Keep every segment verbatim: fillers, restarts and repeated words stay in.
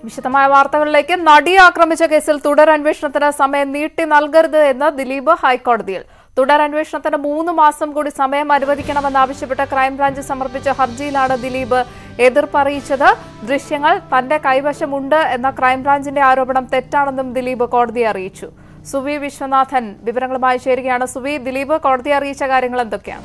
വിശദമായ വാർത്തകളിലേക്ക്. നടിയെ ആക്രമിച്ച കേസിൽ തുടരന്വേഷണത്തിന് സമയം നീട്ടി നൽകരുത് എന്ന് ദിലീപ് ഹൈക്കോടതിയിൽ. തുടരന്വേഷണത്തിന് മൂന്ന് മാസം കൂടി സമയം അനുവദിക്കണമെന്നാവശ്യപ്പെട്ട് ക്രൈംബ്രാഞ്ച് സമർപ്പിച്ച ഹർജിയിലാണ് ദിലീപ് എതിർപ്പ് അറിയിച്ചത്. ദൃശ്യങ്ങൾ തന്റെ കൈവശമുണ്ട് എന്ന ക്രൈംബ്രാഞ്ചിന്റെ ആരോപണം തെറ്റാണെന്നും ദിലീപ് കോടതിയെ അറിയിച്ചു. സുവി വിശ്വനാഥൻ വിവരങ്ങളുമായി ചേരുകയാണ്. സുവി, ദിലീപ് കോടതിയെ അറിയിച്ച കാര്യങ്ങൾ എന്തൊക്കെയാണ്?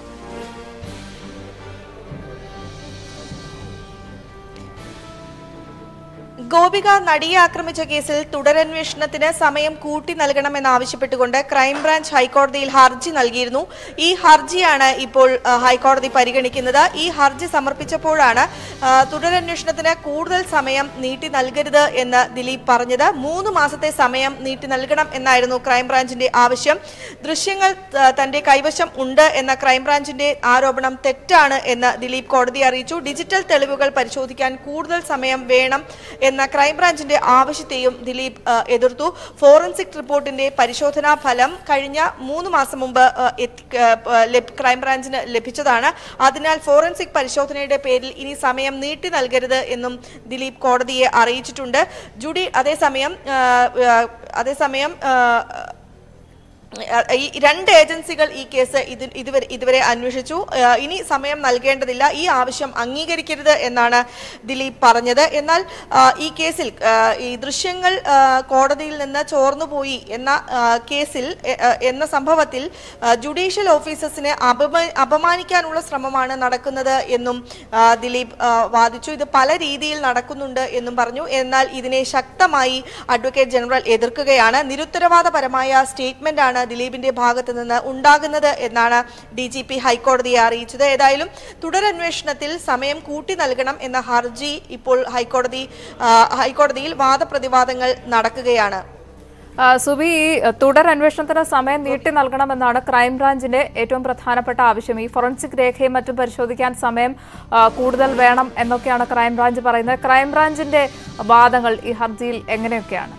ഗോപിക നടിയെ ആക്രമിച്ച കേസിൽ തുടരന്വേഷണത്തിന് സമയം കൂട്ടി നൽകണമെന്നാവശ്യപ്പെട്ടുകൊണ്ട് ക്രൈംബ്രാഞ്ച് ഹൈക്കോടതിയിൽ ഹർജി നൽകിയിരുന്നു. ഈ ഹർജിയാണ് ഇപ്പോൾ ഹൈക്കോടതി പരിഗണിക്കുന്നത്. ഈ ഹർജി സമർപ്പിച്ചപ്പോഴാണ് തുടരന്വേഷണത്തിന് കൂടുതൽ സമയം നീട്ടി നൽകരുത് എന്ന് ദിലീപ് പറഞ്ഞത്. മൂന്ന് മാസത്തെ സമയം നീട്ടി നൽകണം എന്നായിരുന്നു ക്രൈംബ്രാഞ്ചിന്റെ ആവശ്യം. ദൃശ്യങ്ങൾ തന്റെ കൈവശം ഉണ്ട് എന്ന ക്രൈംബ്രാഞ്ചിന്റെ ആരോപണം തെറ്റാണ് എന്ന് ദിലീപ് കോടതിയെ അറിയിച്ചു. ഡിജിറ്റൽ തെളിവുകൾ പരിശോധിക്കാൻ കൂടുതൽ സമയം വേണം എന്ന ക്രൈംബ്രാഞ്ചിന്റെ ആവശ്യത്തെയും ദിലീപ് എതിർത്തു. ഫോറൻസിക് റിപ്പോർട്ടിന്റെ പരിശോധനാ ഫലം കഴിഞ്ഞ മൂന്ന് മാസം മുമ്പ് ക്രൈംബ്രാഞ്ചിന് ലഭിച്ചതാണ്. അതിനാൽ ഫോറൻസിക് പരിശോധനയുടെ പേരിൽ ഇനി സമയം നീട്ടി നൽകരുത് എന്നും ദിലീപ് കോടതിയെ അറിയിച്ചിട്ടുണ്ട്. ജുഡി അതേസമയം അതേസമയം ഈ രണ്ട് ഏജൻസികൾ ഈ കേസ് ഇതുവരെ ഇതുവരെ അന്വേഷിച്ചു. ഇനി സമയം നൽകേണ്ടതില്ല, ഈ ആവശ്യം അംഗീകരിക്കരുത് എന്നാണ് ദിലീപ് പറഞ്ഞത്. എന്നാൽ ഈ കേസിൽ ഈ ദൃശ്യങ്ങൾ കോടതിയിൽ നിന്ന് ചോർന്നുപോയി എന്ന കേസിൽ എന്ന സംഭവത്തിൽ ജുഡീഷ്യൽ ഓഫീസേഴ്സിനെ അപമാനിക്കാനുള്ള ശ്രമമാണ് നടക്കുന്നത് എന്നും ദിലീപ് വാദിച്ചു. ഇത് പല രീതിയിൽ നടക്കുന്നുണ്ട് എന്നും പറഞ്ഞു. എന്നാൽ ഇതിനെ ശക്തമായി അഡ്വക്കേറ്റ് ജനറൽ എതിർക്കുകയാണ്. നിരുത്തരവാദപരമായ സ്റ്റേറ്റ്മെന്റ് ആണ് ദിലീപിന്റെ ഭാഗത്ത് നിന്ന് ഉണ്ടാകുന്നത് എന്നാണ് ഡി ജി പി ഹൈക്കോടതിയെ അറിയിച്ചത്. ഏതായാലും തുടരന്വേഷണത്തിൽ സമയം കൂട്ടി നൽകണം എന്ന ഹർജി ഇപ്പോൾ ഹൈക്കോടതി ഹൈക്കോടതിയിൽ വാദപ്രതിവാദങ്ങൾ നടക്കുകയാണ്. സുബി, ഈ തുടരന്വേഷണത്തിന് സമയം നീട്ടി നൽകണമെന്നാണ് ക്രൈംബ്രാഞ്ചിന്റെ ഏറ്റവും പ്രധാനപ്പെട്ട ആവശ്യം. ഈ ഫോറൻസിക് രേഖയും മറ്റും പരിശോധിക്കാൻ സമയം കൂടുതൽ വേണം എന്നൊക്കെയാണ് ക്രൈംബ്രാഞ്ച് പറയുന്നത്. ക്രൈംബ്രാഞ്ചിന്റെ വാദങ്ങൾ ഈ ഹർജിയിൽ എങ്ങനെയൊക്കെയാണ്?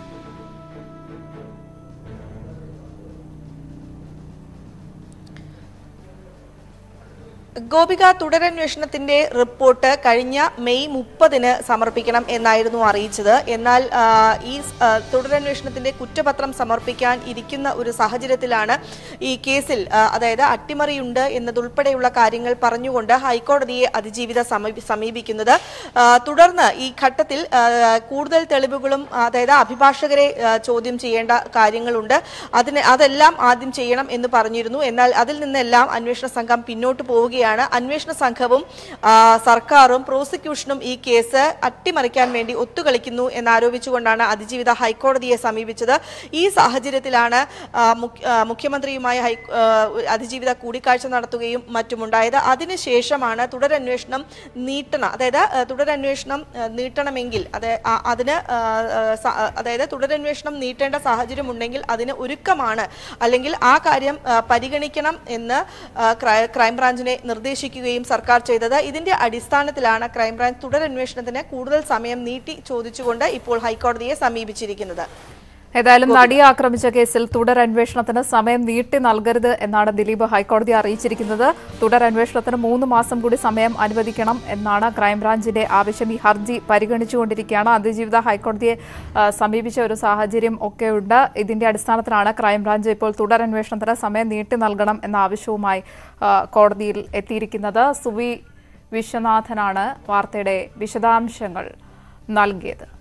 ഗോപിക, തുടരന്വേഷണത്തിന്റെ റിപ്പോർട്ട് കഴിഞ്ഞ മെയ് മുപ്പതിന് സമർപ്പിക്കണം എന്നായിരുന്നു അറിയിച്ചത്. എന്നാൽ ഈ തുടരന്വേഷണത്തിന്റെ കുറ്റപത്രം സമർപ്പിക്കാൻ ഇരിക്കുന്ന ഒരു സാഹചര്യത്തിലാണ് ഈ കേസിൽ അതായത് അട്ടിമറിയുണ്ട് എന്നതുൾപ്പെടെയുള്ള കാര്യങ്ങൾ പറഞ്ഞുകൊണ്ട് ഹൈക്കോടതിയെ അതിജീവിത സമീപിക്കുന്നത്. തുടർന്ന് ഈ ഘട്ടത്തിൽ കൂടുതൽ തെളിവുകളും അതായത് അഭിഭാഷകരെ ചോദ്യം ചെയ്യേണ്ട കാര്യങ്ങളുണ്ട്. അതിന് അതെല്ലാം ആദ്യം ചെയ്യണം എന്ന് പറഞ്ഞിരുന്നു. എന്നാൽ അതിൽ നിന്നെല്ലാം അന്വേഷണ സംഘം പിന്നോട്ട് പോവുകയാണ്. അന്വേഷണ സംഘവും സർക്കാരും പ്രോസിക്യൂഷനും ഈ കേസ് അട്ടിമറിക്കാൻ വേണ്ടി ഒത്തുകളിക്കുന്നു എന്നാരോപിച്ചുകൊണ്ടാണ് അതിജീവിത ഹൈക്കോടതിയെ സമീപിച്ചത്. ഈ സാഹചര്യത്തിലാണ് മുഖ്യമന്ത്രിയുമായി അതിജീവിത കൂടിക്കാഴ്ച നടത്തുകയും മറ്റുമുണ്ടായത്. അതിനുശേഷമാണ് തുടരന്വേഷണം നീട്ടണം അതായത് തുടരന്വേഷണം നീട്ടണമെങ്കിൽ അത് അതിന് അതായത് തുടരന്വേഷണം നീട്ടേണ്ട സാഹചര്യം ഉണ്ടെങ്കിൽ അതിന് ഒരുക്കമാണ് അല്ലെങ്കിൽ ആ കാര്യം പരിഗണിക്കണം എന്ന് ക്രൈംബ്രാഞ്ചിനെ നിർദ്ദേശിക്കുകയും സർക്കാർ ചെയ്തത്. ഇതിന്റെ അടിസ്ഥാനത്തിലാണ് ക്രൈംബ്രാഞ്ച് തുടരന്വേഷണത്തിന് കൂടുതൽ സമയം നീട്ടി ചോദിച്ചുകൊണ്ട് ഇപ്പോൾ ഹൈക്കോടതിയെ സമീപിച്ചിരിക്കുന്നത്. ഏതായാലും നടിയെ ആക്രമിച്ച കേസിൽ തുടരന്വേഷണത്തിന് സമയം നീട്ടി നൽകരുത് എന്നാണ് ദിലീപ് ഹൈക്കോടതിയെ അറിയിച്ചിരിക്കുന്നത്. തുടരന്വേഷണത്തിന് മൂന്ന് മാസം കൂടി സമയം അനുവദിക്കണം എന്നാണ് ക്രൈംബ്രാഞ്ചിന്റെ ആവശ്യം. ഈ ഹർജി പരിഗണിച്ചുകൊണ്ടിരിക്കുകയാണ്. അതിജീവിത ഹൈക്കോടതിയെ സമീപിച്ച ഒരു സാഹചര്യം ഒക്കെയുണ്ട്. ഇതിന്റെ അടിസ്ഥാനത്തിലാണ് ക്രൈംബ്രാഞ്ച് ഇപ്പോൾ തുടരന്വേഷണത്തിന് സമയം നീട്ടി നൽകണം എന്ന ആവശ്യവുമായി കോടതിയിൽ എത്തിയിരിക്കുന്നത്. സുവി വിശ്വനാഥനാണ് വാർത്തയുടെ വിശദാംശങ്ങൾ നൽകിയത്.